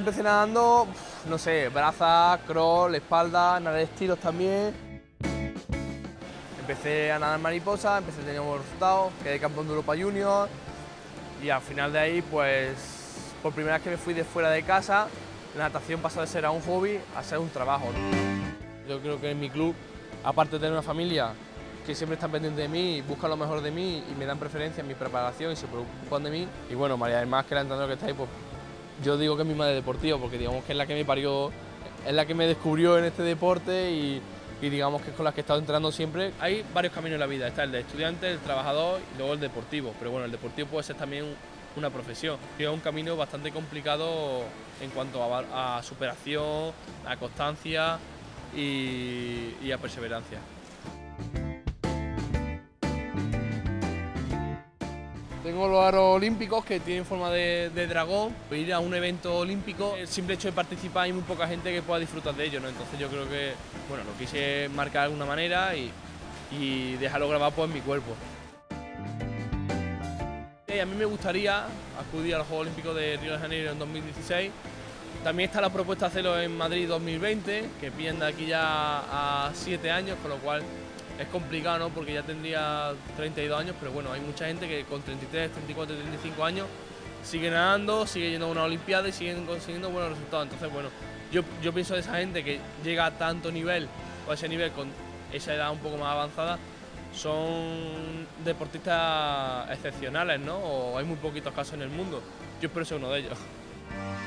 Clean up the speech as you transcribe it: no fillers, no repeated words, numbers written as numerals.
empecé nadando, no sé, brazas, crawl, espalda, nadar estilos también. Empecé a nadar mariposa, empecé a tener buenos resultados, quedé campeón de Europa Junior y al final de ahí, pues, por primera vez que me fui de fuera de casa, la natación pasó de ser a un hobby a ser un trabajo, ¿no? Yo creo que en mi club, aparte de tener una familia que siempre están pendientes de mí, buscan lo mejor de mí y me dan preferencia en mi preparación y se preocupan de mí. Y bueno, María del Mar, que es la entrenadora que está ahí, pues yo digo que es mi madre deportiva, porque digamos que es la que me parió, es la que me descubrió en este deporte y digamos que es con la que he estado entrenando siempre. Hay varios caminos en la vida, está el de estudiante, el trabajador y luego el deportivo, pero bueno, el deportivo puede ser también una profesión. Es un camino bastante complicado en cuanto a superación, a constancia y a perseverancia. Tengo los aros olímpicos que tienen forma de dragón. Para ir a un evento olímpico, el simple hecho de participar hay muy poca gente que pueda disfrutar de ello, ¿no? Entonces yo creo que, bueno, lo quise marcar de alguna manera y dejarlo grabado pues, en mi cuerpo. A mí me gustaría acudir a los Juegos Olímpicos de Río de Janeiro en 2016. También está la propuesta de hacerlo en Madrid 2020, que pillan de aquí ya a 7 años, con lo cual es complicado, ¿no? Porque ya tendría 32 años, pero bueno, hay mucha gente que con 33, 34, 35 años sigue nadando, sigue yendo a una olimpiada y siguen consiguiendo buenos resultados. Entonces, bueno, yo pienso de esa gente que llega a tanto nivel, o a ese nivel con esa edad un poco más avanzada, son deportistas excepcionales, ¿no? O hay muy poquitos casos en el mundo. Yo espero ser uno de ellos.